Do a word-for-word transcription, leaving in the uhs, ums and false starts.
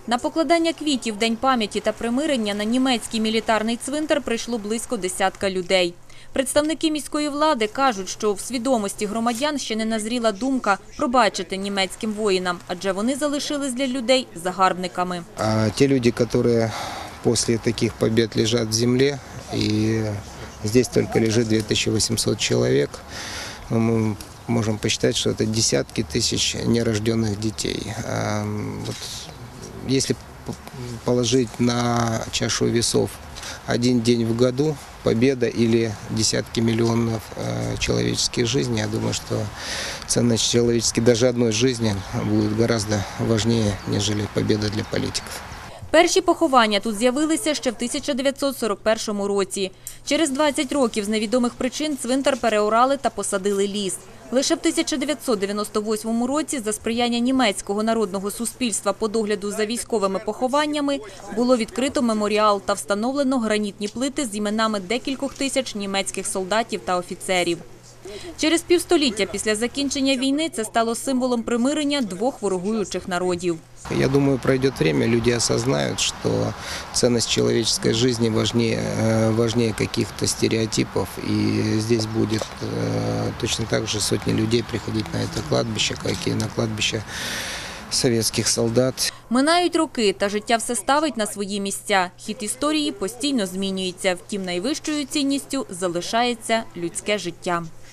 На покладання квітів День пам'яті та примирення на німецький мілітарний цвинтар прийшло близько десятка людей. Представники міської влади кажуть, що в свідомості громадян ще не назріла думка пробачити німецьким воїнам, адже вони залишились для людей загарбниками. А ті люди, які після таких побед лежать в землі, і тут тільки лежить дві тисячі вісімсот чоловік, ми можемо посчитати, що це десятки тисяч нерожденных дітей. Вот, если положить на чашу весов один день в году, победа или десятки миллионов э, человеческих жизней, я думаю, что ценность человеческой даже одной жизни будет гораздо важнее, нежели победа для политиков. Перші поховання тут з'явилися ще в тисяча дев'ятсот сорок першому році. Через двадцять років з невідомих причин цвинтар переорали та посадили ліс. Лише в тисяча дев'ятсот дев'яносто восьмому році за сприяння німецького народного суспільства по догляду за військовими похованнями було відкрито меморіал та встановлено гранітні плити з іменами декількох тисяч німецьких солдатів та офіцерів. Через півстоліття після закінчення війни це стало символом примирення двох ворогуючих народів. Я думаю, пройдет время, люди осознают, что ценность человеческой жизни важнее, важнее каких-то стереотипов. И здесь будет точно так же сотни людей приходить на это кладбище, как и на кладбище советских солдат. Минають роки, та життя все ставить на свої місця. Хід історії постійно змінюється. Втім, найвищою цінністю залишається людське життя.